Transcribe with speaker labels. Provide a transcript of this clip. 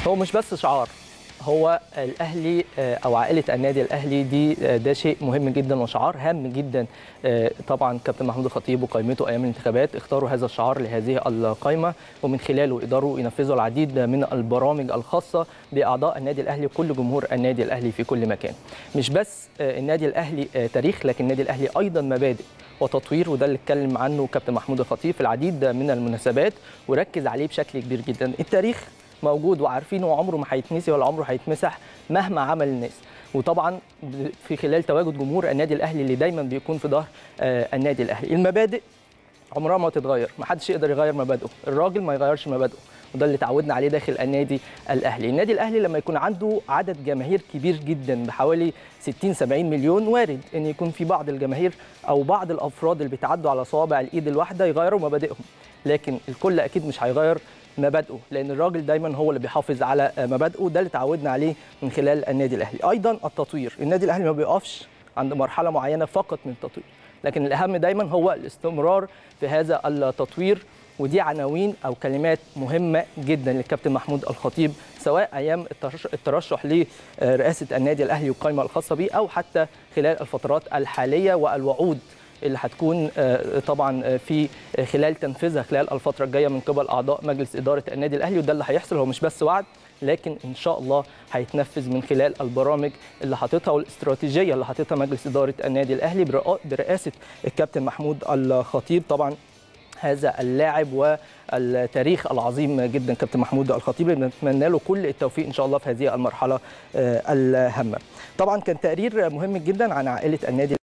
Speaker 1: هو مش بس شعار، هو الاهلي او عائله النادي الاهلي دي ده شيء مهم جدا وشعار هام جدا. طبعا كابتن محمود الخطيب وقائمته ايام الانتخابات اختاروا هذا الشعار لهذه القائمه، ومن خلاله قدروا ينفذوا العديد من البرامج الخاصه باعضاء النادي الاهلي وكل جمهور النادي الاهلي في كل مكان. مش بس النادي الاهلي تاريخ، لكن النادي الاهلي ايضا مبادئ وتطوير، وده اللي اتكلم عنه كابتن محمود الخطيب في العديد من المناسبات وركز عليه بشكل كبير جدا. التاريخ موجود وعارفينه وعمره ما هيتنسي ولا عمره هيتمسح مهما عمل الناس، وطبعا في خلال تواجد جمهور النادي الاهلي اللي دايما بيكون في ظهر النادي الاهلي. المبادئ عمرها ما تتغير، ما حدش يقدر يغير مبادئه، الراجل ما يغيرش مبادئه، وده اللي تعودنا عليه داخل النادي الاهلي. النادي الاهلي لما يكون عنده عدد جماهير كبير جدا بحوالي 60-70 مليون، وارد ان يكون في بعض الجماهير او بعض الافراد اللي بيتعدوا على صوابع الايد الواحده يغيروا مبادئهم، لكن الكل اكيد مش هيغير مبادئه، لان الراجل دايما هو اللي بيحافظ على مبادئه، ده اللي تعودنا عليه من خلال النادي الاهلي. ايضا التطوير، النادي الاهلي ما بيقفش عند مرحله معينه فقط من التطوير، لكن الاهم دايما هو الاستمرار في هذا التطوير، ودي عناوين او كلمات مهمه جدا للكابتن محمود الخطيب، سواء ايام الترشح لرئاسه النادي الاهلي والقائمه الخاصه به، او حتى خلال الفترات الحاليه والوعود اللي هتكون طبعا في خلال تنفيذها خلال الفتره الجايه من قبل اعضاء مجلس اداره النادي الاهلي. وده اللي هيحصل، هو مش بس وعد، لكن ان شاء الله هيتنفذ من خلال البرامج اللي حاططها والاستراتيجيه اللي حاططها مجلس اداره النادي الاهلي برئاسه الكابتن محمود الخطيب. طبعا هذا اللاعب والتاريخ العظيم جدا كابتن محمود الخطيب، نتمنى له كل التوفيق ان شاء الله في هذه المرحله الهامه. طبعا كان تقرير مهم جدا عن عائله النادي